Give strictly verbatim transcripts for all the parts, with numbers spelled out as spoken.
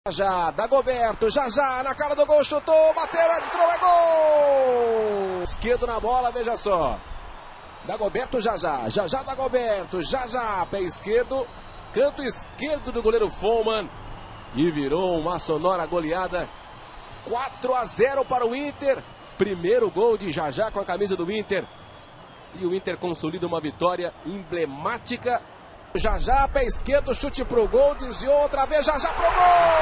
Já, Dagoberto, já já, na cara do gol, chutou, bateu, entrou, é gol! Esquerdo na bola, veja só. Dagoberto, já já, já já, Dagoberto, já já, pé esquerdo, canto esquerdo do goleiro Foman. E virou uma sonora goleada, quatro a zero para o Inter. Primeiro gol de Jajá com a camisa do Inter. E o Inter consolida uma vitória emblemática. Jajá, pé esquerdo, chute pro gol, desviou outra vez, Jajá pro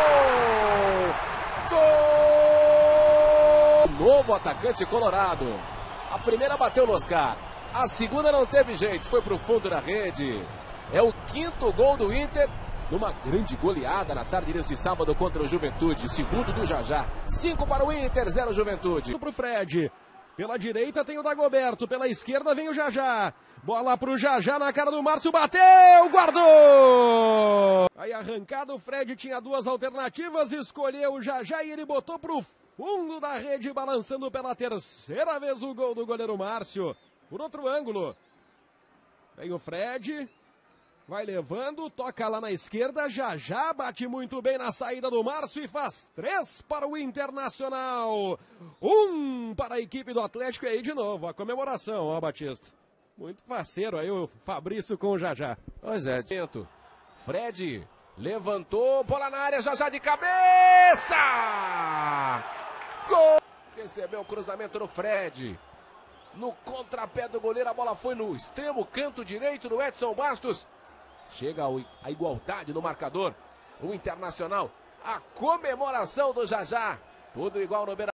gol! Gol! Novo atacante colorado. A primeira bateu no Oscar, a segunda não teve jeito, foi pro fundo da rede. É o quinto gol do Inter, numa grande goleada na tarde deste sábado contra o Juventude. Segundo do Jajá, cinco para o Inter, zero Juventude. Pro Fred. Pela direita tem o Dagoberto, pela esquerda vem o Jajá. Bola pro Jajá na cara do Márcio, bateu, guardou! Aí arrancado, o Fred tinha duas alternativas, escolheu o Jajá e ele botou pro fundo da rede, balançando pela terceira vez o gol do goleiro Márcio. Por outro ângulo, vem o Fred, vai levando, toca lá na esquerda, Jajá bate muito bem na saída do Márcio e faz três para o Internacional. Um para a equipe do Atlético e aí de novo a comemoração, ó Batista. Muito faceiro aí o Fabrício com o Jajá. Pois é. Fred levantou, bola na área, Jajá de cabeça! Gol! Recebeu o cruzamento no Fred. No contrapé do goleiro, a bola foi no extremo canto direito do Edson Bastos. Chega a igualdade no marcador. O Internacional, a comemoração do Jajá. Tudo igual no Beira.